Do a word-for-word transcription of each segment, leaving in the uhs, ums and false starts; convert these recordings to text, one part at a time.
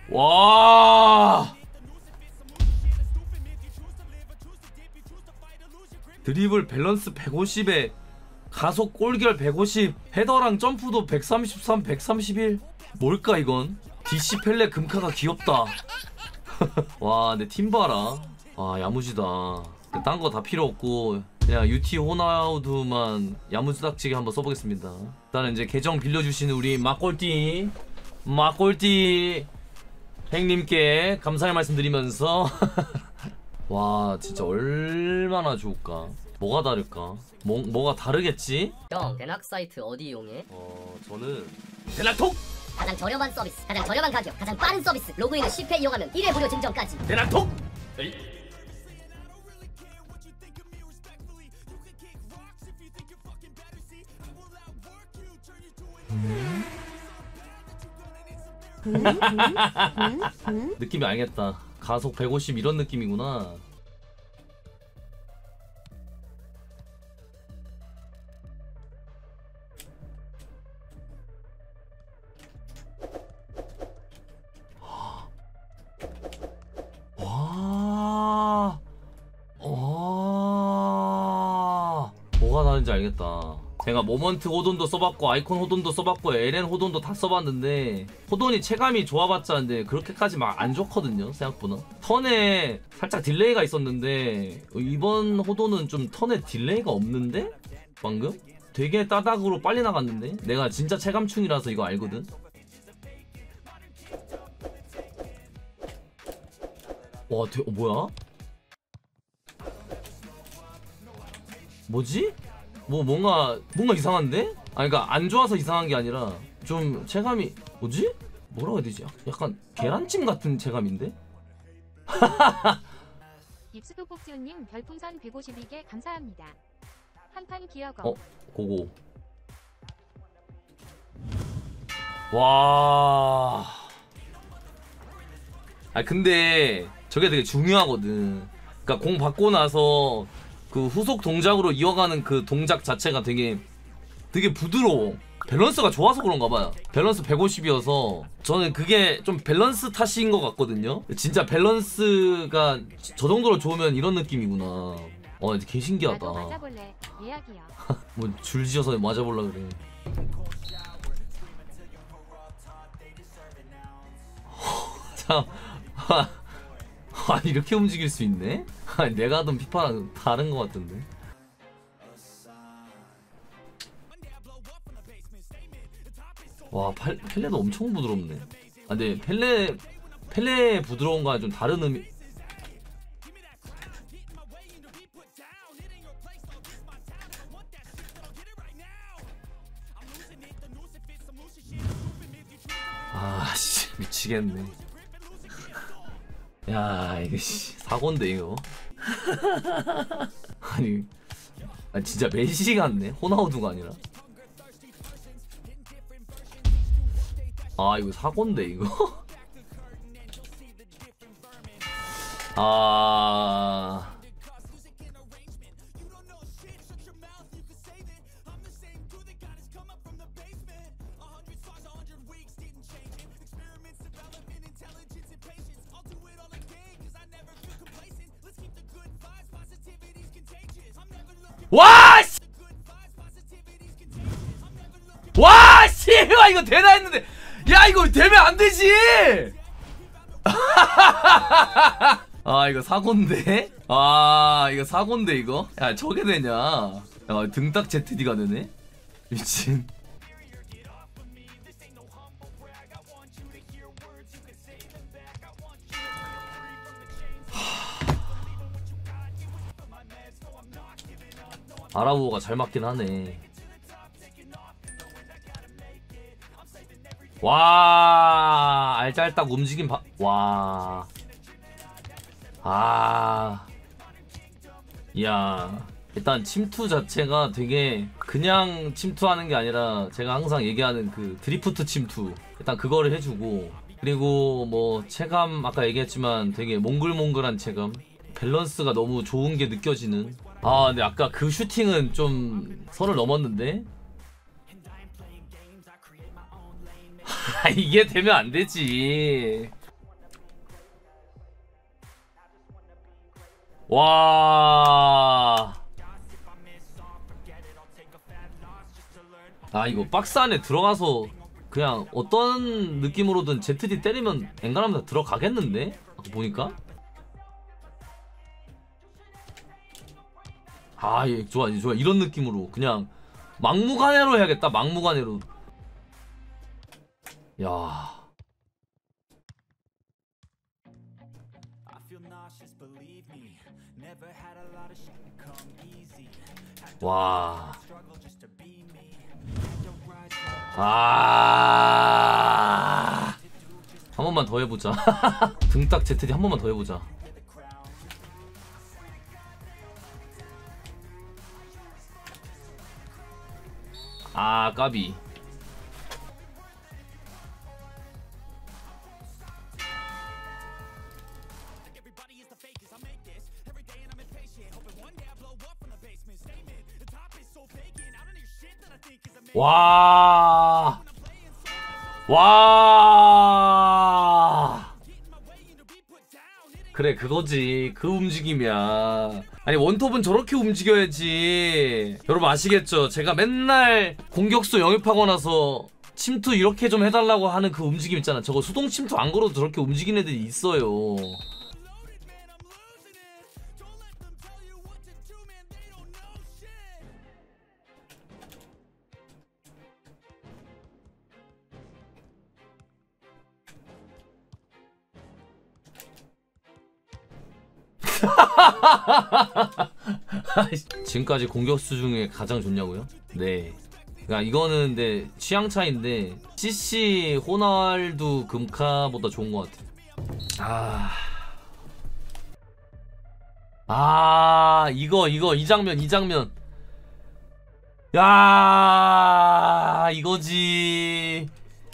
와 드리블 밸런스 백오십에 가속 골결 백오십, 헤더랑 점프도 백삼십삼, 백삼십일. 뭘까 이건? 디씨 펠레 금카가 귀엽다. 와 내 팀 봐라. 아 야무지다. 딴 거 다 필요 없고 그냥 유티 호나우두만 야무지닥지게 한번 써보겠습니다. 일단은 이제 계정 빌려주시는 우리 막골띠 막골띠 행님께 감사의 말씀 드리면서 와 진짜 얼마나 좋을까? 뭐가 다를까? 뭐, 뭐가 다르겠지? 형 대낙 사이트 어디 이용해? 어 저는 대낙톡! 가장 저렴한 서비스, 가장 저렴한 가격, 가장 빠른 서비스. 로그인을 십 회 이용하면 일 회 무료 증정까지. 대낙톡! 에이. 음? 느낌이 알겠다. 가속 백오십 이런 느낌이구나. 와, 와, 뭐가 다른지 알겠다. 제가 모먼트 호돈도 써봤고 아이콘 호돈도 써봤고 엘엔 호돈도 다 써봤는데 호돈이 체감이 좋아봤자 근데 그렇게까지 막 안 좋거든요 생각보다. 턴에 살짝 딜레이가 있었는데 이번 호돈은 좀 턴에 딜레이가 없는데? 방금? 되게 따닥으로 빨리 나갔는데? 내가 진짜 체감충이라서 이거 알거든? 와 대, 어, 뭐야? 뭐지? 뭐 뭔가 뭔가 이상한데? 아 그니까 안 좋아서 이상한 게 아니라 좀 체감이 뭐지? 뭐라고 해야 되지? 약간 계란찜 같은 체감인데? 입수도 폭지훈님 별풍선 백오십이 개 감사합니다. 한판 기어거. 어? 고고. 와. 아 근데 저게 되게 중요하거든. 그니까 공 받고 나서 그 후속 동작으로 이어가는 그 동작 자체가 되게 되게 부드러워. 밸런스가 좋아서 그런가 봐요. 밸런스 백오십이어서 저는 그게 좀 밸런스 탓인 것 같거든요. 진짜 밸런스가 저 정도로 좋으면 이런 느낌이구나. 와 개 신기하다. 나도 맞아볼래. 예약이야. 뭐 줄지어서 맞아볼라 그래. 참. 아니 이렇게 움직일 수 있네? 아니 내가 하던 피파랑 다른 것 같은데. 와 팔, 펠레도 엄청 부드럽네. 아 근데 펠레 펠레 부드러운 거랑 좀 다른 의미. 아씨 미치겠네. 야 이게 씨 사고인데 이거. 아니 아니 진짜 메시 같네. 호나우두가 아니라. 아 이거 사고인데 이거. 아 와! 씨! 와! 씨발 이거 되나 했는데 야 이거 되면 안 되지! 아 이거 사고인데? 아 이거 사고인데 이거? 야 저게 되냐? 야 등딱 제트디가 되네? 미친. 아라우어가 잘 맞긴 하네. 와 알짤딱 움직임 봐. 와. 아. 이야. 일단 침투 자체가 되게 그냥 침투하는 게 아니라 제가 항상 얘기하는 그 드리프트 침투. 일단 그거를 해주고 그리고 뭐 체감 아까 얘기했지만 되게 몽글몽글한 체감. 밸런스가 너무 좋은 게 느껴지는. 아 근데 아까 그 슈팅은 좀 선을 넘었는데? 이게 되면 안 되지. 와. 아 이거 박스 안에 들어가서 그냥 어떤 느낌으로든 제트디 때리면 엔간하면 다 들어가겠는데? 아까 보니까? 아 예, 좋아 좋아 이런 느낌으로 그냥 막무가내로 해야겠다. 막무가내로. 야. 와. 아. 한 번만 더 해보자. 등딱 제트디 한 번만 더 해보자. 아 까비. 와. 와. 그래 그거지. 그 움직임이야. 아니 원톱은 저렇게 움직여야지. 여러분 아시겠죠? 제가 맨날 공격수 영입하고 나서 침투 이렇게 좀 해달라고 하는 그 움직임 있잖아. 저거 수동 침투 안 걸어도 저렇게 움직이는 애들이 있어요. 지금까지 공격수 중에 가장 좋냐고요? 네. 그러니까 이거는 근데 취향 차인데 씨씨 호날두 금카보다 좋은 것 같아. 아, 아 이거 이거 이 장면 이 장면. 야 이거지.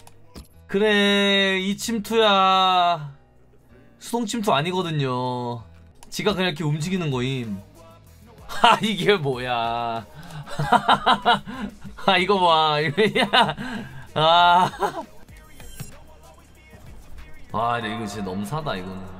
그래 이 침투야. 수동 침투 아니거든요. 지가 그냥 이렇게 움직이는 거임. 아 이게 뭐야. 아 이거 봐. 아. 아 근데 이거 진짜 너무 사다 이거는.